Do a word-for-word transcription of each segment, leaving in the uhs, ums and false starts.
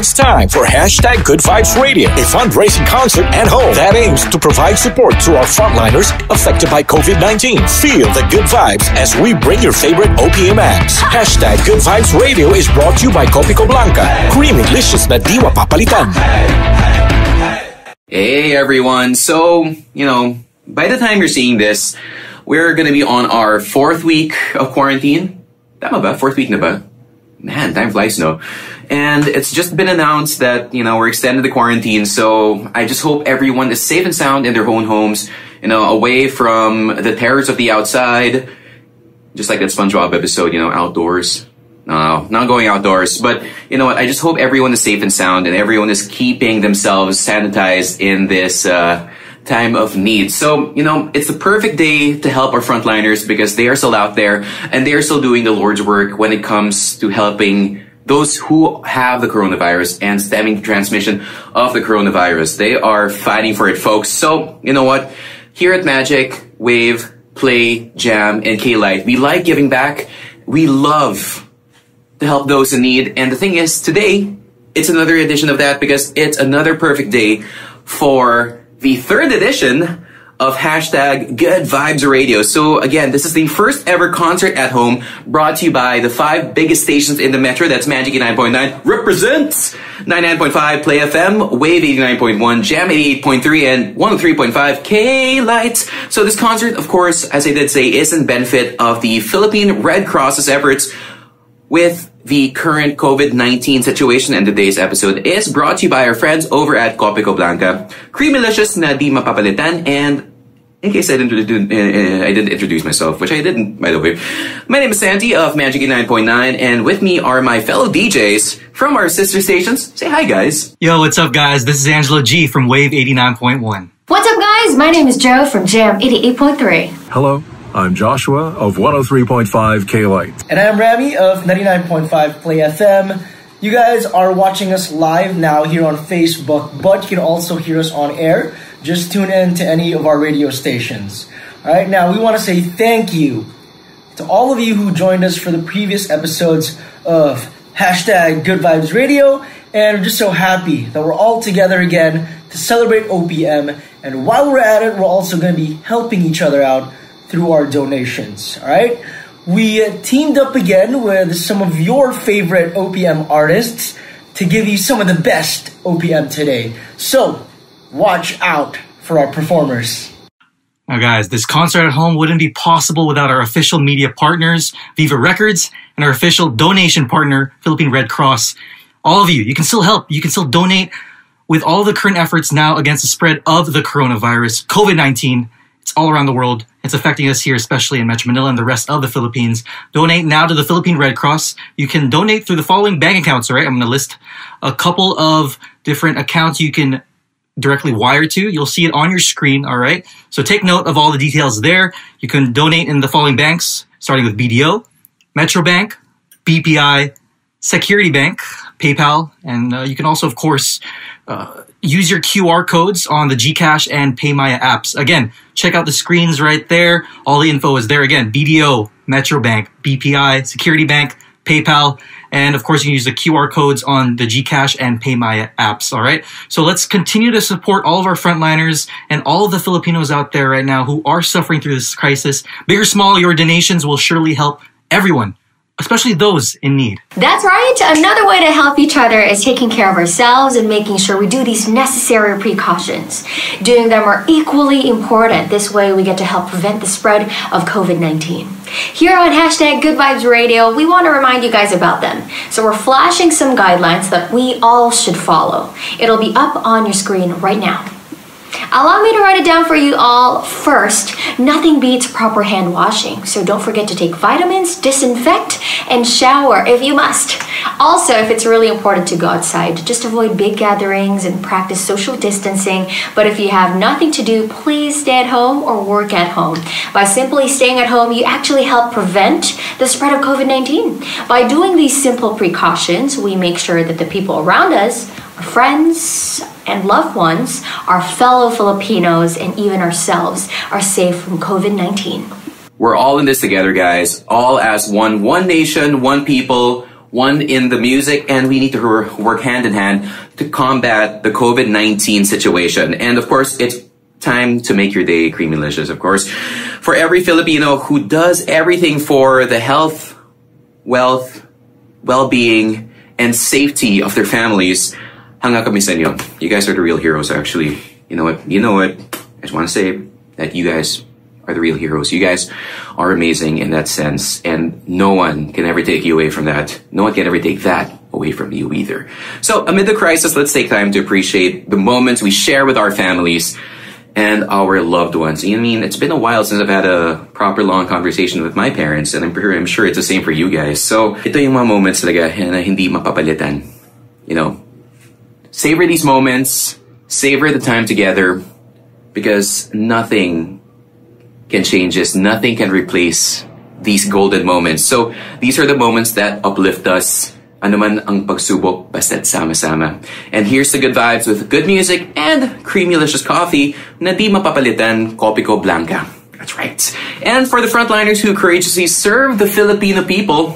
It's time for Hashtag Good Vibes Radio, a fundraising concert at home that aims to provide support to our frontliners affected by COVID nineteen. Feel the good vibes as we bring your favorite O P M acts. Hashtag Good Vibes Radio is brought to you by Copico Blanca. Creamy, delicious na di mapapalitan. Hey everyone, so, you know, by the time you're seeing this, we're gonna be on our fourth week of quarantine. Tama ba? Fourth week na ba? Man, time flies, no? And it's just been announced that, you know, we're extended the quarantine, so I just hope everyone is safe and sound in their own homes, you know, away from the terrors of the outside, just like that SpongeBob episode, you know, outdoors. No, not going outdoors, but you know what, I just hope everyone is safe and sound and everyone is keeping themselves sanitized in this uh, time of need. So, you know, it's the perfect day to help our frontliners because they are still out there and they are still doing the Lord's work when it comes to helping those who have the coronavirus and stemming the transmission of the coronavirus. They are fighting for it, folks. So, you know what? Here at Magic, Wave, Play, Jam, and K-Lite, we like giving back. We love to help those in need. And the thing is, today, it's another edition of that because it's another perfect day for the third edition of Hashtag Good Vibes Radio. So again, this is the first ever concert at home brought to you by the five biggest stations in the metro. That's Magic eighty-nine point nine, represents ninety-nine point five Play F M, Wave eighty-nine point one, Jam eighty-eight point three, and one oh three point five K-Lite. So this concert, of course, as I did say, is in benefit of the Philippine Red Cross's efforts with the current COVID nineteen situation. And today's episode is brought to you by our friends over at Copico Blanca. Creamylicious na di mapapalitan. And in case I didn't, uh, I didn't introduce myself, which I didn't, by the way, my name is Santi of Magic eighty-nine point nine, and with me are my fellow D Js from our sister stations. Say hi, guys. Yo, what's up, guys? This is Angelo G from Wave eighty-nine point one. What's up, guys? My name is Joe from Jam eighty-eight point three. Hello. I'm Joshua of one oh three point five K-Lite. And I'm Rami of ninety-nine point five Play F M. You guys are watching us live now here on Facebook, but you can also hear us on air. Just tune in to any of our radio stations. Alright, now we want to say thank you to all of you who joined us for the previous episodes of Hashtag Good Vibes Radio, and we're just so happy that we're all together again to celebrate O P M, and while we're at it, we're also going to be helping each other out through our donations, alright? We uh, teamed up again with some of your favorite O P M artists to give you some of the best O P M today. So, watch out for our performers. Now guys, this concert at home wouldn't be possible without our official media partners, Viva Records, and our official donation partner, Philippine Red Cross. All of you, you can still help, you can still donate with all the current efforts now against the spread of the coronavirus, COVID nineteen. It's all around the world. It's affecting us here, especially in Metro Manila and the rest of the Philippines. Donate now to the Philippine Red Cross. You can donate through the following bank accounts, all right? I'm going to list a couple of different accounts you can directly wire to. You'll see it on your screen, all right? So take note of all the details there. You can donate in the following banks, starting with B D O, Metro Bank, B P I, Security Bank, PayPal, and uh, you can also, of course, uh, use your Q R codes on the GCash and PayMaya apps. Again, check out the screens right there. All the info is there. Again, B D O, Metro Bank, B P I, Security Bank, PayPal, and of course you can use the Q R codes on the GCash and PayMaya apps, all right? So let's continue to support all of our frontliners and all of the Filipinos out there right now who are suffering through this crisis. Big or small, your donations will surely help everyone, especially those in need. That's right. Another way to help each other is taking care of ourselves and making sure we do these necessary precautions. Doing them are equally important. This way we get to help prevent the spread of COVID nineteen. Here on Hashtag Good Vibes Radio, we want to remind you guys about them. So we're flashing some guidelines that we all should follow. It'll be up on your screen right now. Allow me to write it down for you all. First, nothing beats proper hand washing, so don't forget to take vitamins, disinfect, and shower if you must. Also, if it's really important to go outside, just avoid big gatherings and practice social distancing. But if you have nothing to do, please stay at home or work at home. By simply staying at home, you actually help prevent the spread of COVID nineteen. By doing these simple precautions, we make sure that the people around us, our friends and loved ones, our fellow Filipinos, and even ourselves are safe from COVID nineteen. We're all in this together, guys. All as one, one nation, one people, one in the music, and we need to work hand in hand to combat the COVID nineteen situation. And of course, it's time to make your day creamylicious, of course. For every Filipino who does everything for the health, wealth, well-being, and safety of their families, hanga kami sa inyo. You guys are the real heroes, actually. You know what? You know what? I just want to say that you guys are the real heroes. You guys are amazing in that sense, and no one can ever take you away from that. No one can ever take that away from you either. So amid the crisis, let's take time to appreciate the moments we share with our families and our loved ones. I mean, it's been a while since I've had a proper long conversation with my parents, and I'm, I'm sure it's the same for you guys. So ito yung mga moments talaga na hindi mapapalitan. You know, savor these moments, savor the time together, because nothing can change this. Nothing can replace these golden moments. So these are the moments that uplift us. Ano man ang pagsubok, basta't sama-sama. And here's the good vibes with good music and creamylicious coffee na di mapapalitan, Kopiko Blanca. That's right. And for the frontliners who courageously serve the Filipino people,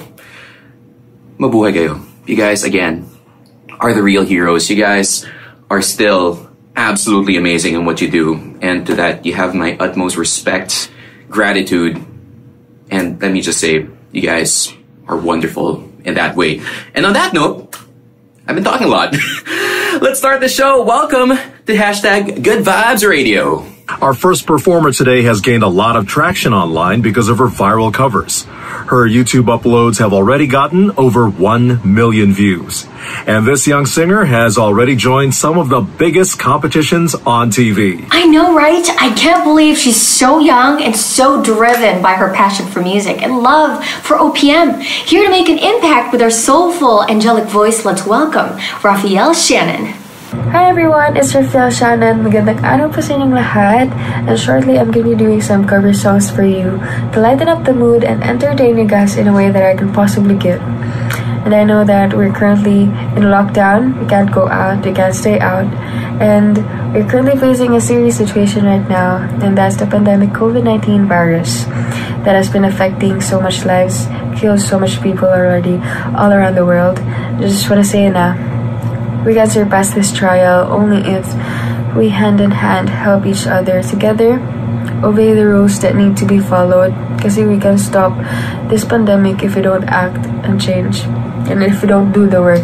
mabuhay kayo. You guys, again, are the real heroes. You guys are still absolutely amazing in what you do, and to that you have my utmost respect, gratitude, and let me just say, you guys are wonderful in that way. And on that note, I've been talking a lot. Let's start the show. Welcome to hashtag Good Vibes Radio. Our first performer today has gained a lot of traction online because of her viral covers. Her YouTube uploads have already gotten over one million views. And this young singer has already joined some of the biggest competitions on T V. I know, right? I can't believe she's so young and so driven by her passion for music and love for O P M. Here to make an impact with her soulful, angelic voice, let's welcome Raphael Shannon. Hi everyone, it's Raphael Shannon. Magandang araw po sa inyong lahat. And shortly, I'm going to be doing some cover songs for you to lighten up the mood and entertain you guys in a way that I can possibly give. And I know that we're currently in lockdown. We can't go out, we can't stay out. And we're currently facing a serious situation right now, and that's the pandemic COVID nineteen virus that has been affecting so much lives, killed so much people already all around the world. I just want to say na, we can surpass this trial only if we hand in hand help each other together, obey the rules that need to be followed, because we can stop this pandemic if we don't act and change, and if we don't do the work.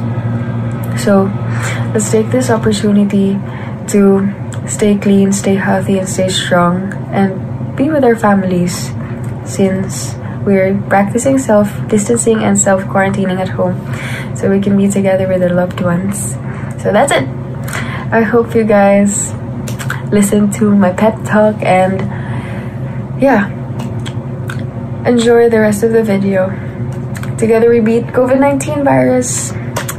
So let's take this opportunity to stay clean, stay healthy, and stay strong, and be with our families, since we're practicing self-distancing and self-quarantining at home, so we can be together with our loved ones. So that's it. I hope you guys listen to my pep talk and yeah, enjoy the rest of the video. Together we beat COVID nineteen virus.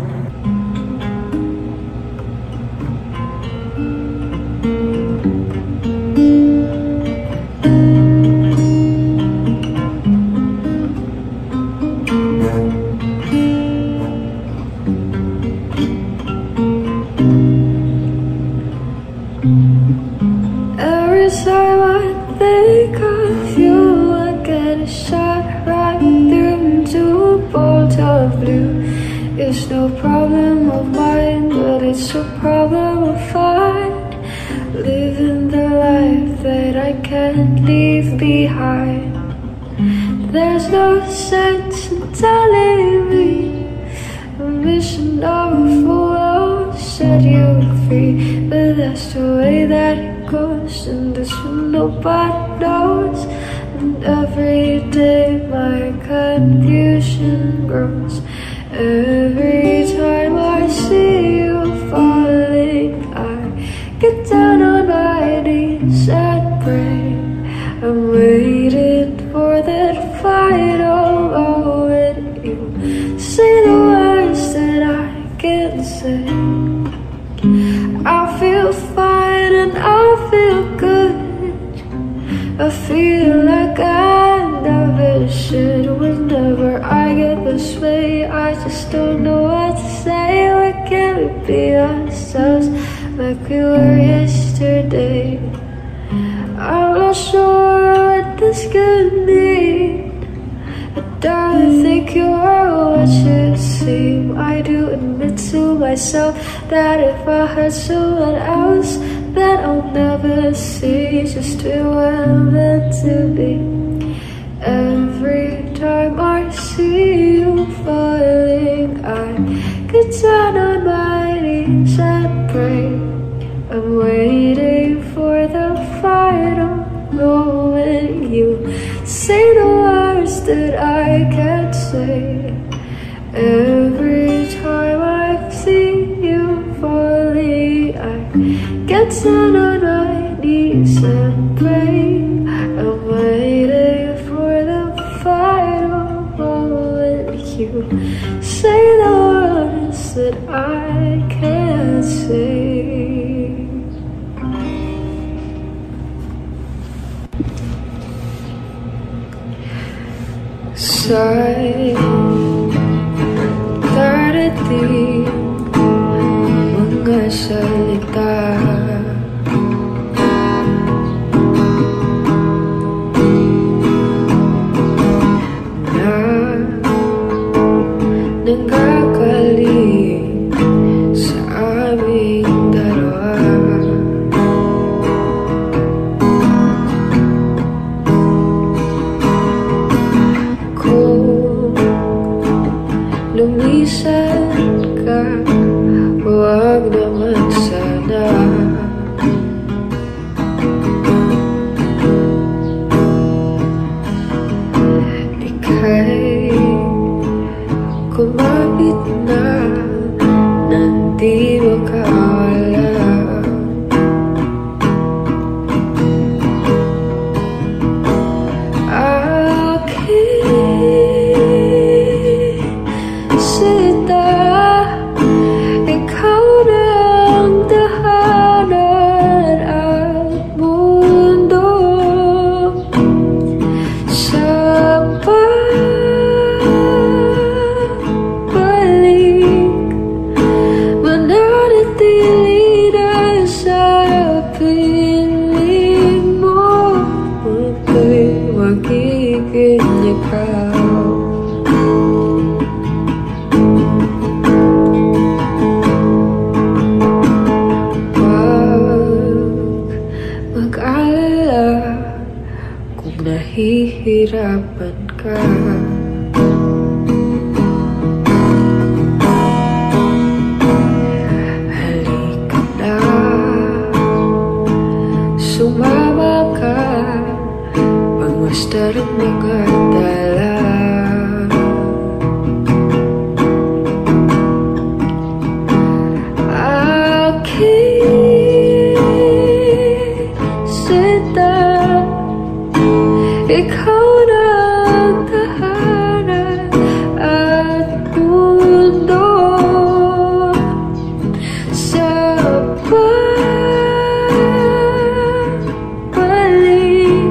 Every time I think of you, I get a shot right through into a bolt of blue. It's no problem of mine, but it's a problem of mine. Living the life that I can't leave behind. There's no sense in telling me a mission of will set you free, but that's the way that it goes, and this one nobody knows. And every day my confusion grows. Every time I see you falling, I get down on my knees and pray. I'm waiting for that final moment you say the words that I can't say. I feel fine and I feel good. I feel like I never should. Whenever I get this way, I just don't know what to say. Why can't we be ourselves like we were yesterday? I'm not sure what this could mean. I don't think you're what you say. seem. I do admit to myself that if I hurt someone else, that I'll never see just who I'm meant to be. Every time I see you falling, I get down on my knees and pray. I'm waiting for the final moment you say the words that I can't say. Every time I see you falling, I get down on my knees and pray. I'm waiting for the final moment you say the words that I can't say. Say darating mga salita na nanggagaling sa aming dalawa. Kung lumisan ka, huwag naman sana. Ika'y kumapit na nang di makawala. Aking sita, ikaw na ang tahanan at mundo. Sa pagbalik, mananatili na sa piling mo. Ako'y magiging ikaw. Mag-alala kung nahihirapan ka. Halika na, sumama ka, pagmasdan ang mga dala. Ikaw na ang tahanan at mundo. Sa pagbalik,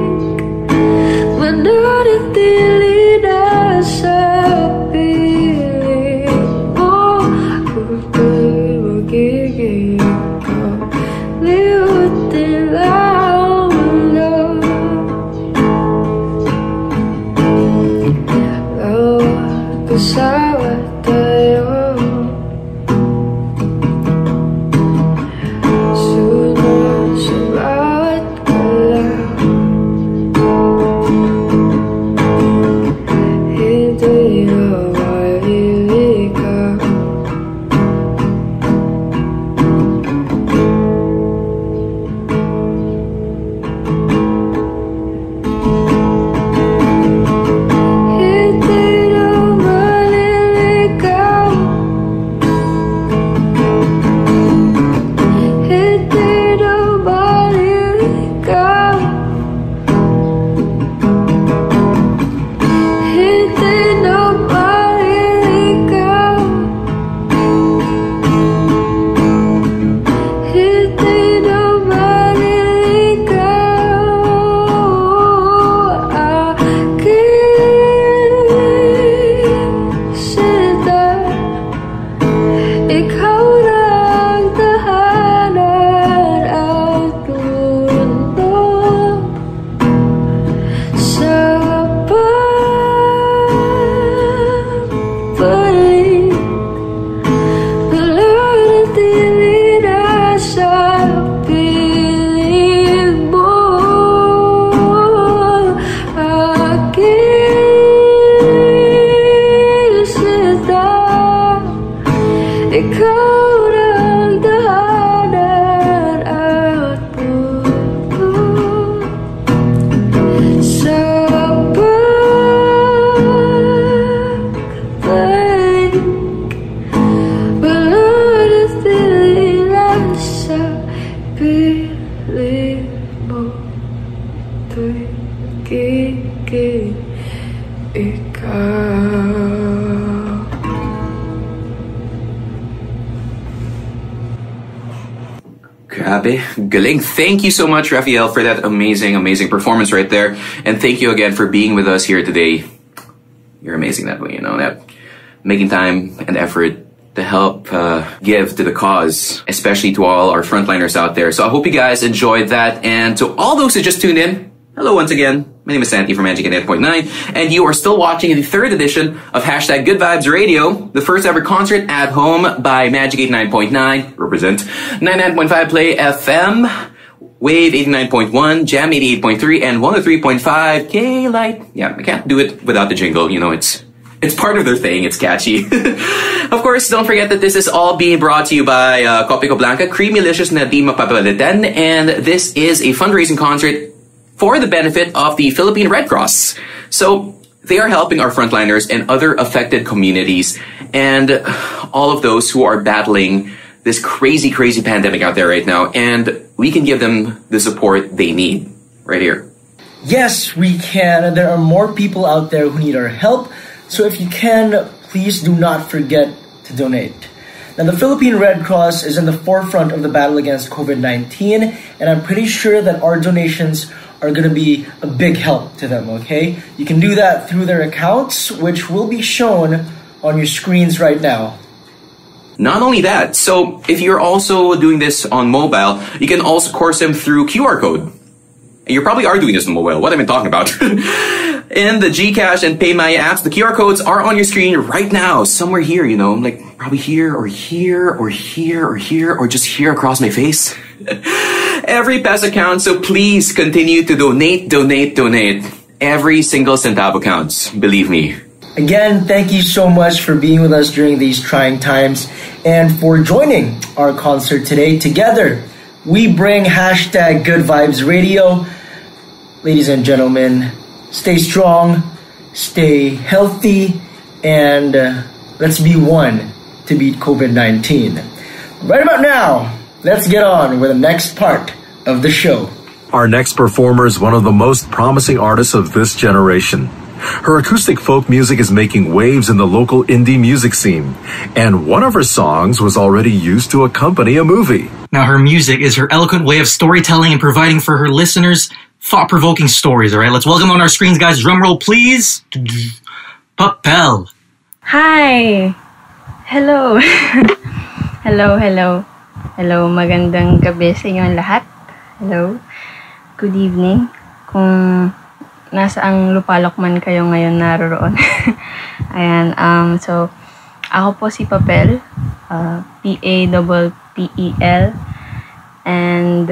mananatili na sa piling mo. Ako'y magiging ikaw, liutin lang ang mundo. ikaw na ang tahanan at puno sa pagbabalik. Wala na tila sa piling mo, to'y giging ikaw. Grabe, galing. Thank you so much, Raphael, for that amazing, amazing performance right there. And thank you again for being with us here today. You're amazing that way, you know, that making time and effort to help uh, give to the cause, especially to all our frontliners out there. So I hope you guys enjoyed that. And to all those who just tuned in, hello once again. My name is Santi from Magic eighty-nine point nine, and you are still watching the third edition of Hashtag Good Vibes Radio, the first ever concert at home by Magic eighty-nine point nine, represent ninety-nine point five Play F M, Wave eighty-nine point one, Jam eighty-eight point three, and one oh three point five K-Light. Yeah, I can't do it without the jingle, you know, it's it's part of their thing, it's catchy. Of course, don't forget that this is all being brought to you by uh, Copico Blanca, Creamylicious na di mapapalitan, and this is a fundraising concert for the benefit of the Philippine Red Cross. So they are helping our frontliners and other affected communities and all of those who are battling this crazy, crazy pandemic out there right now. And we can give them the support they need right here. Yes, we can. There are more people out there who need our help. So if you can, please do not forget to donate. Now, the Philippine Red Cross is in the forefront of the battle against COVID nineteen, and I'm pretty sure that our donations are going to be a big help to them, okay? You can do that through their accounts, which will be shown on your screens right now. Not only that, so if you're also doing this on mobile, you can also course them through Q R code. And you probably are doing this on mobile. What am I talking about? In the GCash and PayMaya apps, the Q R codes are on your screen right now, somewhere here, you know, like probably here or here or here or here or just here across my face. Every peso counts, so please continue to donate, donate, donate. Every single centavo counts, believe me. Again, thank you so much for being with us during these trying times and for joining our concert today. Together, we bring Hashtag Good Vibes Radio. Ladies and gentlemen, stay strong, stay healthy, and uh, let's be one to beat COVID nineteen. Right about now, let's get on with the next part of the show. Our next performer is one of the most promising artists of this generation. Her acoustic folk music is making waves in the local indie music scene, and one of her songs was already used to accompany a movie. Now, her music is her eloquent way of storytelling and providing for her listeners thought-provoking stories, all right? Let's welcome on our screens, guys. Drum roll, please. Papel. Hi! Hello! Hello, hello. Hello, magandang gabi sa inyong lahat. Hello. Good evening. Kung nasaang lupalok man kayo ngayon naroroon. Ayan, um, so, ako po si Papel. Uh, P A P P E L. And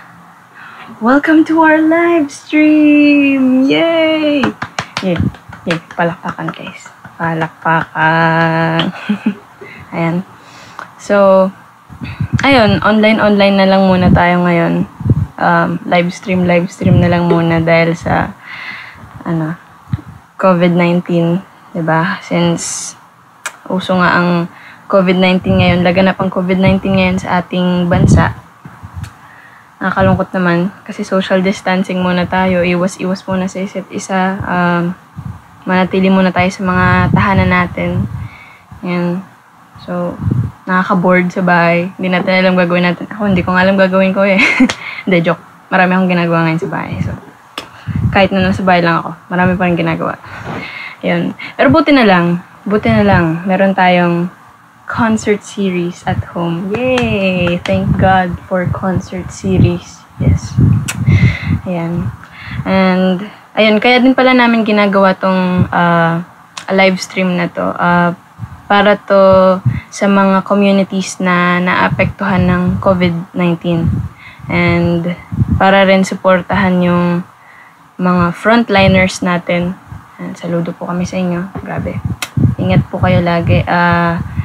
welcome to our live stream! Yay! Yay! Yay! Palakpakan, guys. Palakpakan. Ayan. So, ayun, online-online na lang muna tayo ngayon. Um, live stream, live stream na lang muna dahil sa ano, COVID nineteen, diba? Since uso nga ang COVID nineteen ngayon, laganap ang COVID nineteen ngayon sa ating bansa. Nakakalungkot naman kasi social distancing muna tayo, iwas-iwas muna sa isa't isa, um, manatili muna tayo sa mga tahanan natin. Yan. So, nakaka-bored sa bahay. Hindi natin alam gagawin natin. Ako, hindi ko nga alam gagawin ko eh. Hindi, joke. Marami akong ginagawa ngayon sa bahay. So, kahit na nasa bahay lang ako, marami pa rin ginagawa. Yun. Pero buti na lang, buti na lang, meron tayong concert series at home. Yay! Thank God for concert series. Yes. Ayan. And, ayun, kaya din pala namin ginagawa tong uh, live stream na to. Uh, para to sa mga communities na naapektuhan ng COVID nineteen. And para rin suportahan yung mga frontliners natin. And saludo po kami sa inyo. Grabe. Ingat po kayo lagi. Uh,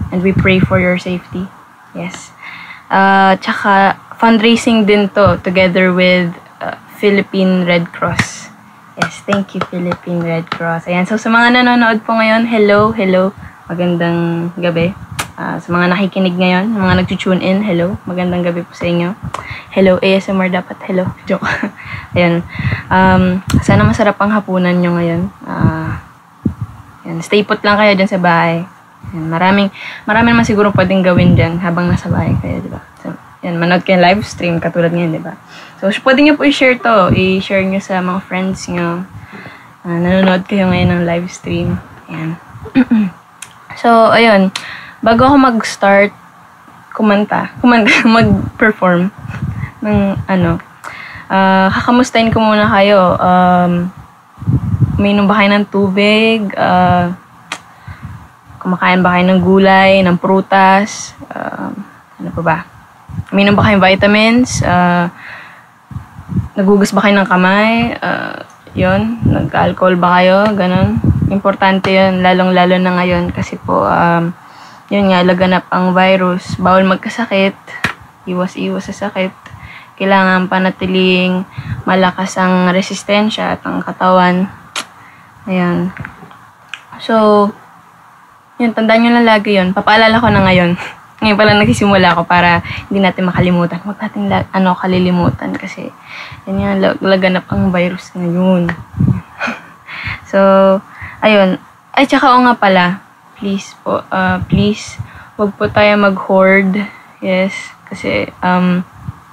And we pray for your safety. Yes. Uh, tsaka, fundraising din to together with uh, Philippine Red Cross. Yes, thank you, Philippine Red Cross. Ayan, so sa mga nanonood po ngayon, hello, hello. Magandang gabi. Uh, sa mga nakikinig ngayon, sa mga nag-tune in, hello. Magandang gabi po sa inyo. Hello, A S M R dapat. Hello. Joke. Ayan. Um, sana masarap ang hapunan nyo ngayon. Uh, ayan, stay put lang kayo dyan sa bahay. Ayan, maraming, maraming naman siguro pwedeng gawin dyan habang nasa bahay kayo, di ba? So, ayan, manood kayo live stream katulad ngayon, di ba? So, pwede nyo po i-share to. I-share nyo sa mga friends nyo. Uh, nanonood kayo ngayon ng live stream. Ayan. So, ayun. Bago ako mag-start kumanta, kumanta, mag-perform ng ano, uh, kakamustahin ko muna kayo. Um, uminom ba kayo ng tubig? Uh, kumakain ba kayo ng gulay, ng prutas? Uh, ano pa ba? Uminom ba kayo ng vitamins? Uh, nagugas ba kayo ng kamay? Uh, yun, nag-alcohol ba kayo? Ganon. Importante yun, lalong-lalo na ngayon kasi po, um, yun nga, laganap ang virus. Bawal magkasakit. Iwas-iwas sa sakit. Kailangan panatiling malakas ang resistensya at ang katawan. Ayan. So, yun, tandaan nyo lang lagi yun. Papaalala ko na ngayon. Ngayon pala nagsisimula ako para hindi natin makalimutan. Huwag natin la- ano, kalilimutan kasi yun nga, laganap ang virus ngayon. So, ayun. Ay, tsaka o nga pala, please po, uh, please, wag po tayo mag-hoard. Yes, kasi, um,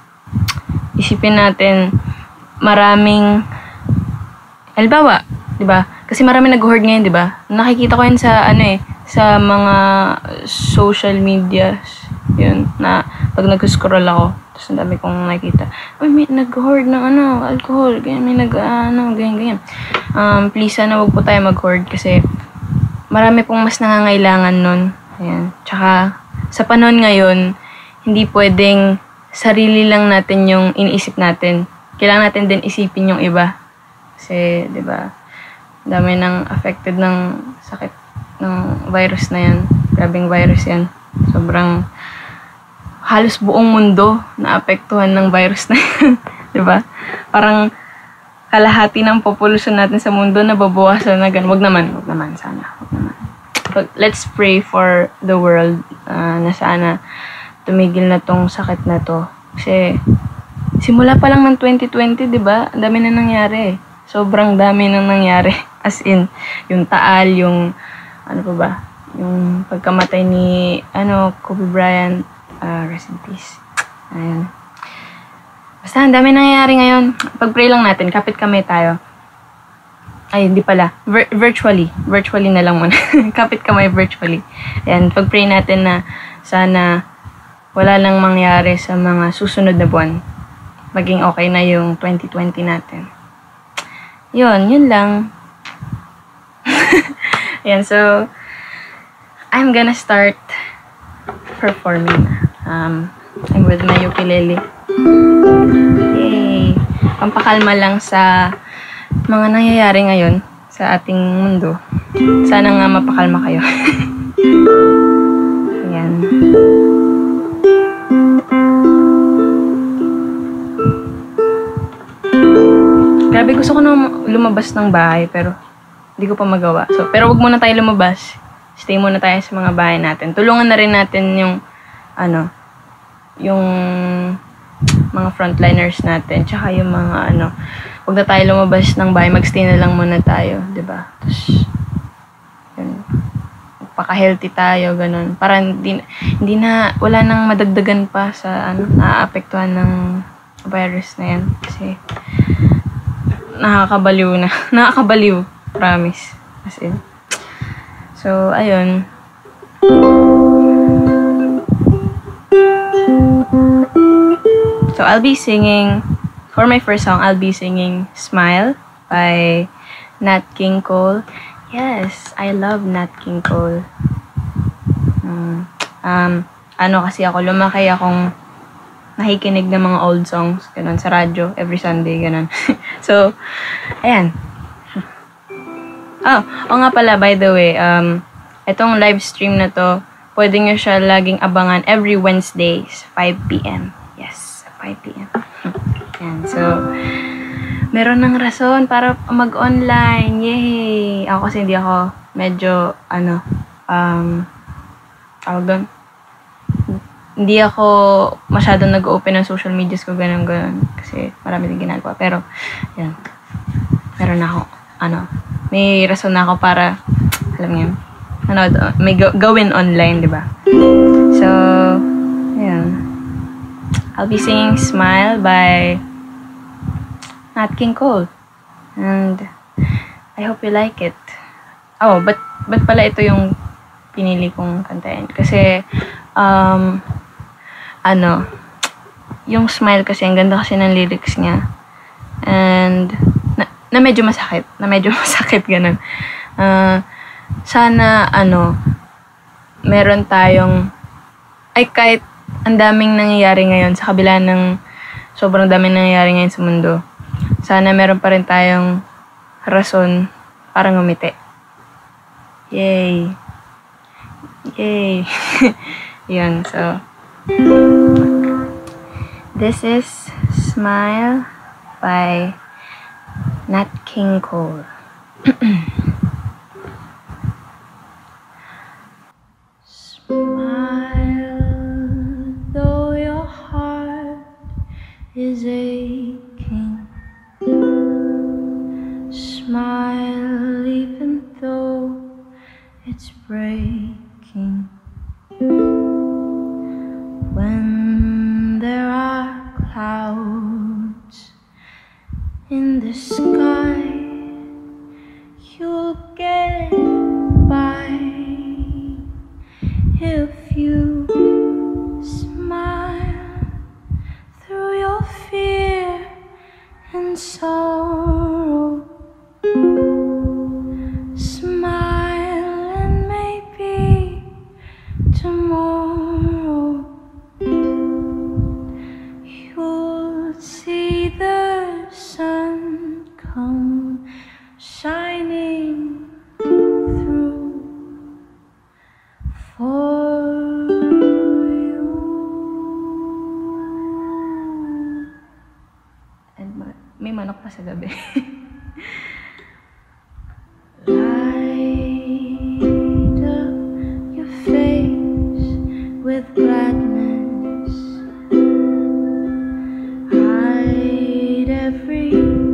isipin natin, maraming, halimbawa, di ba? Kasi maraming nag-hoard ngayon, di ba? Nakikita ko yun sa, ano eh, sa mga social medias, yun, na pag nag-scroll ako, tapos ang dami kong nakikita, uy, may nag-hoard ng, ano, alcohol, ganyan, may nag, ano, ganyan, ganyan. Um, please, sana wag po tayo mag-hoard kasi, marami pong mas nangangailangan nun. Ayan. Tsaka, sa panahon ngayon, hindi pwedeng sarili lang natin yung iniisip natin. Kailangan natin din isipin yung iba. Kasi, di ba, dami nang affected ng sakit ng virus na yan. Grabing virus yan. Sobrang, halos buong mundo na apektuhan ng virus na yan. Di ba? Parang, kalahati ng populasyon natin sa mundo na babawasan na ganun. Wag naman, wag naman, sana. Wag naman. But let's pray for the world uh, na sana tumigil na tong sakit na to. Kasi, simula pa lang ng twenty twenty, di ba? Ang dami na nangyari. Sobrang dami nang nangyari. As in, yung Taal, yung, ano pa ba? Yung pagkamatay ni, ano, Kobe Bryant, uh, rest in peace. Ayan. Basta, ang dami nangyayari ngayon. Pag-pray lang natin, kapit kamay tayo. Ay, hindi pala. Vir- virtually. Virtually na lang muna. Kapit kamay virtually. Ayan, pag-pray natin na sana wala lang mangyari sa mga susunod na buwan. Maging okay na yung twenty twenty natin. Yun, yun lang. Ayan, so, I'm gonna start performing. Um, I'm with my ukulele. Yay! Pampakalma lang sa mga nangyayari ngayon sa ating mundo. Sana nga mapakalma kayo. Ayan. Grabe, gusto ko na lumabas ng bahay pero hindi ko pa magawa. So, pero wag muna tayo lumabas. Stay muna tayo sa mga bahay natin. Tulungan na rin natin yung ano, yung mga frontliners natin, tsaka yung mga ano, huwag na tayo lumabas ng bahay, magstay na lang muna tayo, di ba? Tapos, yun, paka-healthy tayo, ganun. Para hindi, hindi na, wala nang madagdagan pa sa, ano, naaapektuhan ng virus na yan. Kasi, nakakabaliw na. Nakakabaliw, promise. As in. So, ayun. So, I'll be singing, for my first song, I'll be singing Smile by Nat King Cole. Yes, I love Nat King Cole. Um, um, ano kasi ako, lumaki akong nakikinig ng mga old songs, ganun, sa radyo, every Sunday, ganun. So, ayan. Oh, o nga pala, by the way, um, itong live stream na to, pwede nyo siya laging abangan every Wednesdays, five p.m. Yes, five p.m. Yan, so, meron ng rason para mag-online. Yay! Ako kasi hindi ako medyo, ano, um, tawag doon. Hindi ako masyadong nag-open ng social medias ko, ganun, ganun. Kasi marami din ginagawa. Pero, yan. Meron ako, ano, may rason na ako para, alam niyo, ano, may gawin online, di ba? So, yan. I'll be singing Smile by Nat King Cole. And I hope you like it. Oh, but, but pala ito yung pinili kong kantahin. Kasi, um, ano, yung Smile kasi, ang ganda kasi ng lyrics niya. And, na, na medyo masakit. Na medyo masakit, ganun. Uh, sana, ano, meron tayong, ay kahit ang daming nangyayari ngayon sa kabila ng sobrang daming nangyayari ngayon sa mundo, sana meron pa rin tayong rason para ngumiti. Yay! Yay! Yun, so this is Smile by Nat King Cole. Smile, though your heart is aching. Smile, even though it's breaking. When there are clouds in the sky, you'll get by if you smile through your fear and sorrow. Smile and maybe tomorrow you'll see the sun come shining through for you. And ma- may manok pa sa gabi. Light up your face with gladness. Hide every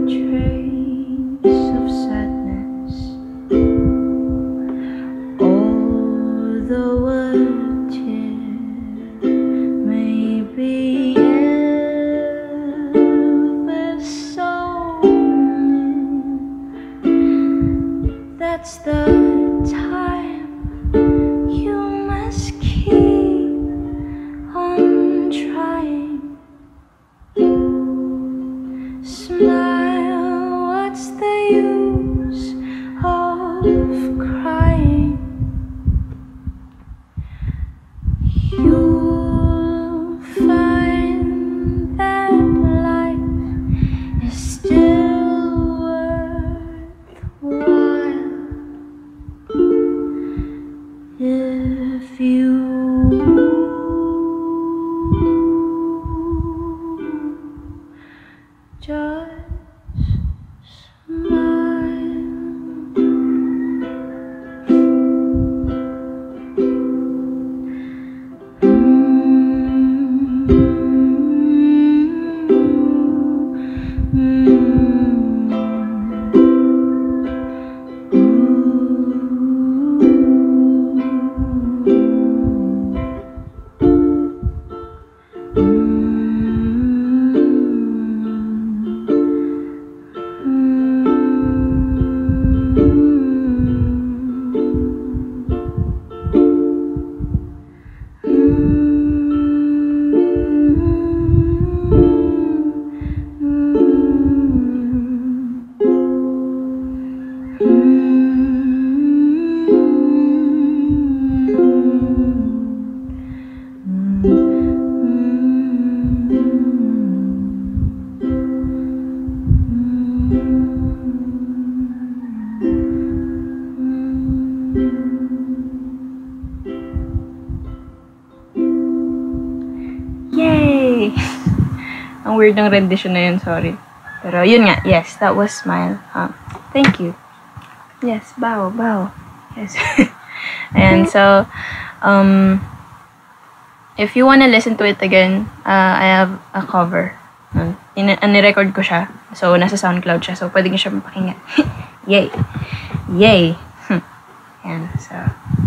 trace of sadness. Although a tear may be ever so near, Yay! Ang weird ng rendition na yun, sorry. Pero yun nga, yes, that was Smile. Um, thank you. Yes, bow, bow. Yes. And so, um, if you wanna listen to it again, uh, I have a cover. Um, in, ni-record ko siya. So, nasa SoundCloud siya. So, pwede nyo siya mapakinggan. Yay! Yay! Yan, so.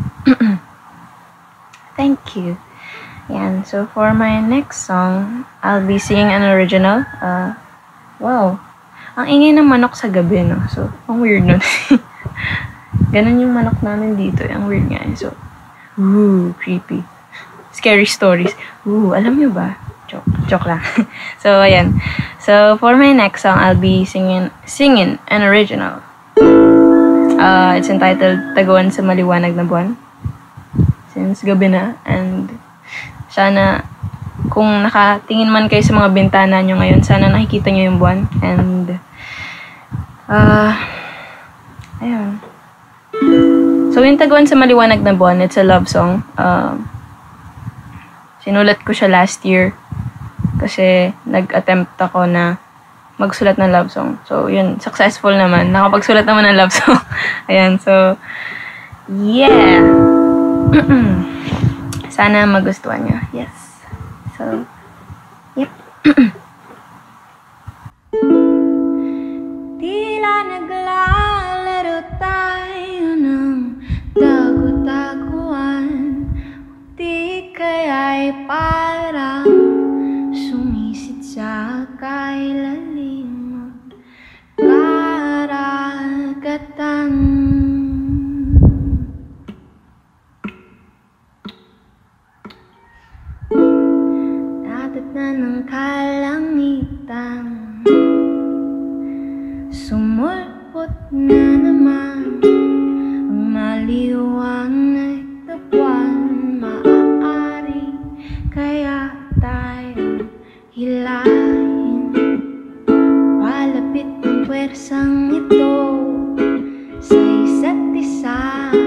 Thank you. Yan, so for my next song, I'll be singing an original. Uh, wow. Ang ingay ng manok sa gabi, no? So, ang weird nun. Ganon yung manok namin dito. Ang weird nga. So, ooh, creepy. Scary stories. Ooh, alam nyo ba? Joke, joke lang. So, ayan. So, for my next song, I'll be singing, singing an original. Uh, it's entitled Taguan sa Maliwanag na Buwan. Since gabi na, and sana kung nakatingin man kayo sa mga bintana nyo ngayon, sana nakikita nyo yung buwan. And uh, ayun. So yung Taguan sa Maliwanag na Buwan, it's a love song. Uh, sinulat ko siya last year kasi nag-attempt ako na magsulat ng love song. So, yun, successful naman. Nakapagsulat naman ng love song. Ayan, so, yeah! Sana magustuhan nyo. Yes. So, yep. Tila naglalaro tayo ng tagu-taguan. Di kaya'y parang sumisid sa kailan. Karagatan. Datat na ng kalangitan, sumulpot na naman ang maliwanag na buwan. Maaari kaya tayo hilahin palapit ng pwersang ito sa isa't isa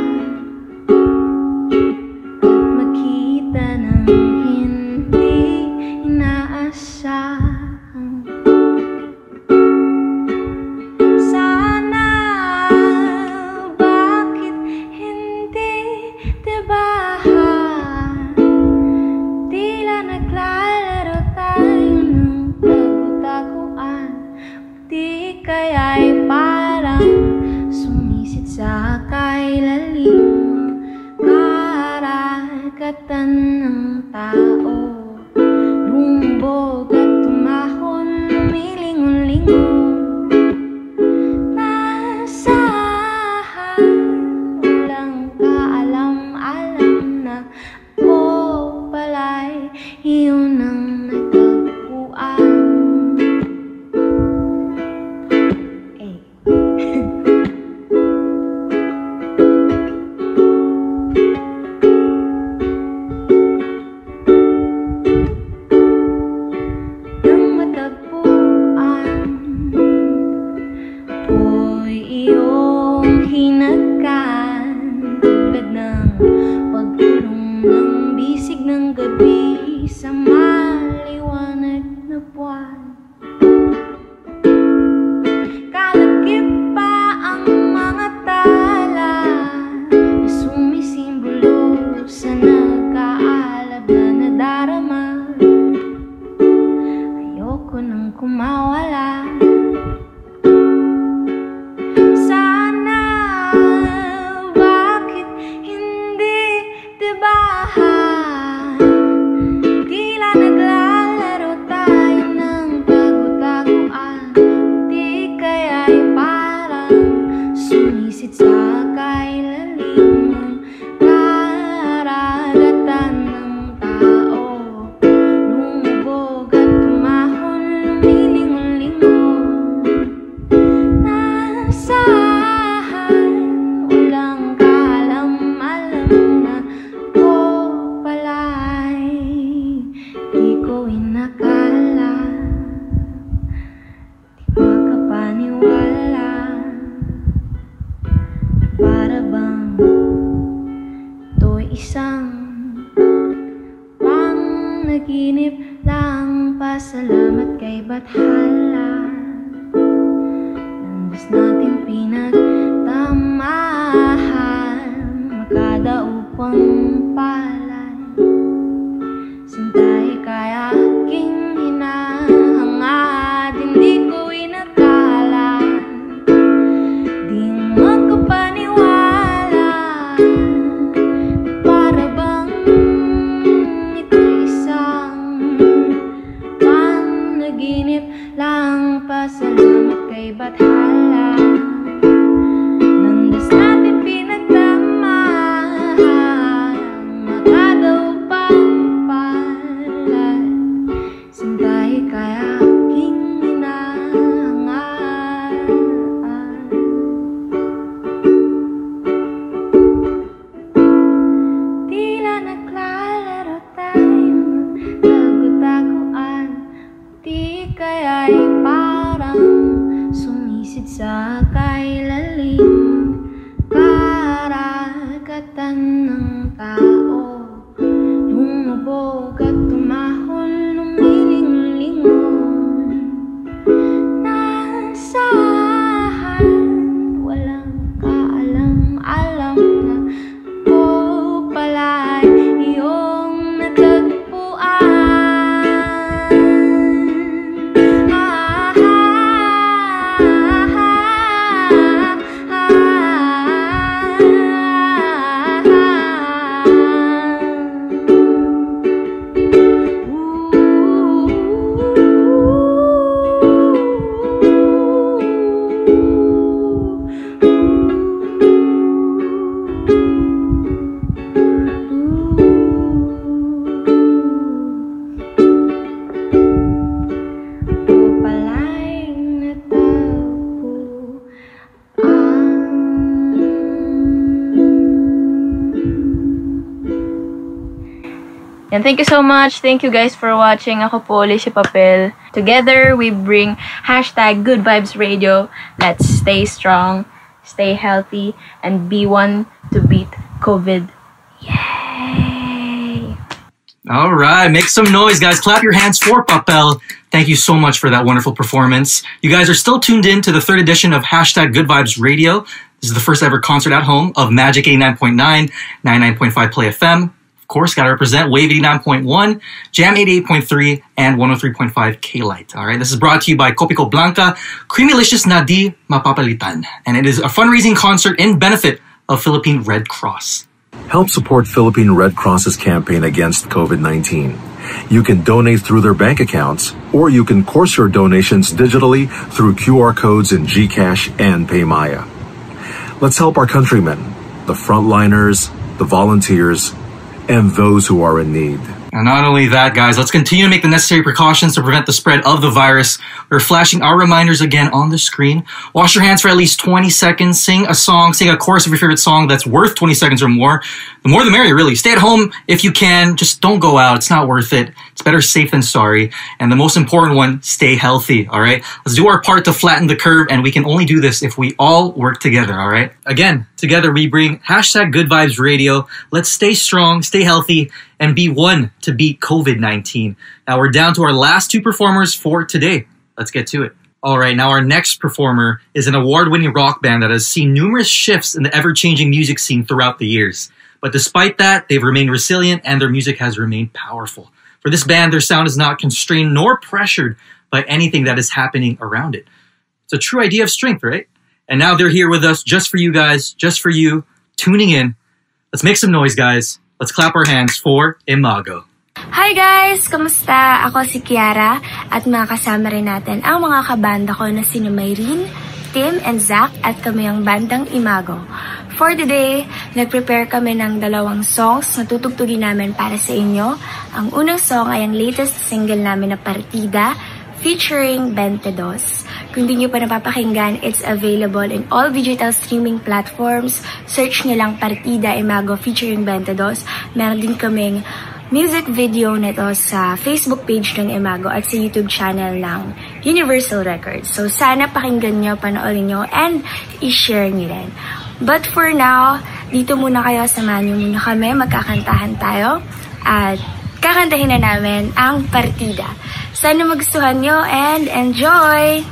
at makita ng hindi inaasahan. Sana bakit hindi, diba? Tila naglalaro tayo ng tagu-taguan. Di kaya'y parang sumisid sa kailalim karagatan ng tao. Lumubog at tumahon, lumilingon-lingon. Nasahan, walang kaalam-alam na ako pala'y iyon ang natagpuan. Lumubog at tumahon, lumilingon naginip lang, pasalamat kay Bathala. Landas natin pinagtamahan, makadaupang palay. Sintay kaya aking hinahangad, hindi ko inakala, di magkapaniwala. Para bang ito'y isang panaginip lang, pasalamat kay Bathala. Landas natin pinagtamahan, makadaupang palay. Sintay kaya aking hinahangad. Tila naglalaro tayo ng tago-taguan, di kaya'y parang sumisid sa kailalim. Karagatan ng tao, lumubog at tumahol, lumiling-lingon. Nasahan, walang kaalam-alam na ko pala'y iyong natagpuan. Ah, ah, ah, ah, And thank you so much. Thank you guys for watching. Ako po ulit si Papel. Together, we bring hashtag Good Vibes Radio. Let's stay strong, stay healthy, and be one to beat COVID. Yay! All right, make some noise, guys. Clap your hands for Papel. Thank you so much for that wonderful performance. You guys are still tuned in to the third edition of hashtag Good Vibes Radio. This is the first ever concert at home of Magic eighty-nine point nine, ninety-nine point five Play F M. Of course, gotta represent Wave eighty-nine point one, Jam eighty-eight point three, and one oh three point five K-Light. All right, this is brought to you by Kopiko Blanca, Creamylicious na di mapapalitan. And it is a fundraising concert in benefit of Philippine Red Cross. Help support Philippine Red Cross's campaign against COVID nineteen. You can donate through their bank accounts, or you can course your donations digitally through Q R codes in GCash and PayMaya. Let's help our countrymen, the frontliners, the volunteers, and those who are in need. And not only that, guys, let's continue to make the necessary precautions to prevent the spread of the virus. We're flashing our reminders again on the screen. Wash your hands for at least twenty seconds. Sing a song, sing a chorus of your favorite song that's worth twenty seconds or more. The more the merrier, really. Stay at home if you can. Just don't go out. It's not worth it. It's better safe than sorry. And the most important one, stay healthy, all right? Let's do our part to flatten the curve, and we can only do this if we all work together, all right? Again, together we bring hashtag Good Vibes Radio. Let's stay strong, stay healthy, and be one to beat COVID nineteen. Now we're down to our last two performers for today. Let's get to it. All right, now our next performer is an award-winning rock band that has seen numerous shifts in the ever-changing music scene throughout the years. But despite that, they've remained resilient and their music has remained powerful. For this band, their sound is not constrained nor pressured by anything that is happening around it. It's a true idea of strength, right? And now they're here with us just for you guys, just for you, tuning in. Let's make some noise, guys. Let's clap our hands for Imago. Hi guys! Kamusta? Ako si Kiara at makakasama rin natin ang mga kabanda ko na sina Mayreen, Tim, and Zach at kami ang bandang Imago. For today, nag-prepare kami ng dalawang songs na tutugtugin namin para sa inyo. Ang unang song ay ang latest single namin na Partida featuring Bentedos. Kung di nyo pa napapakinggan, it's available in all digital streaming platforms. Search nyo lang Partida Imago featuring Bentedos. Meron din kaming music video nito sa Facebook page ng Imago at sa YouTube channel ng Universal Records. So sana pakinggan nyo, panoorin nyo, and i-share nyo rin. But for now, dito muna kayo, samahan nyo muna kami, magkakantahan tayo. At kakantahin na namin ang Partida. Sana magustuhan nyo and enjoy!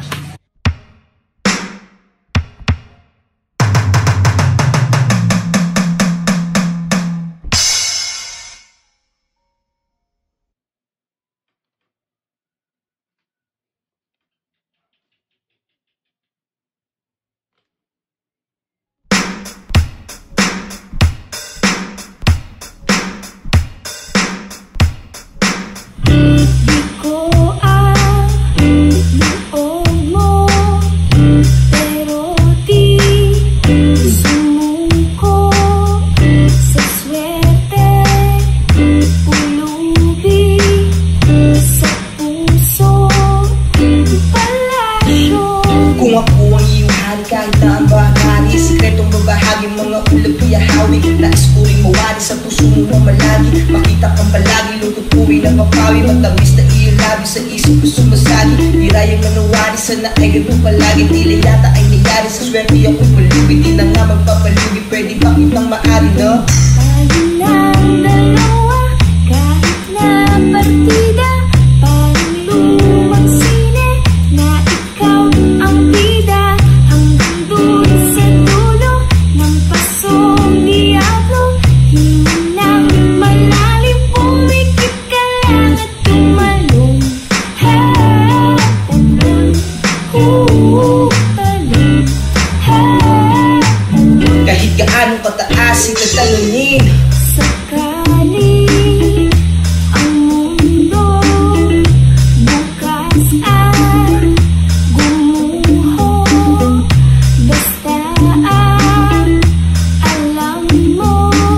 Sana ay ganun palagi, tila yata ay nangyari sa swerte ako'y malugi, di na nga magpapalugi, pwede ba kitang maari, no? Tayo ng dalawa, kahit na partida, parang lumang sine, na ikaw ang bida, hanggang dun sa dulo ng pasong diablo, hingi ng malalim, pumikit ka lang at tumalong. Hey! Kahit gaano kataas itatalunin, sakali ang mundo bukas ay gumuho, basta ang alam mo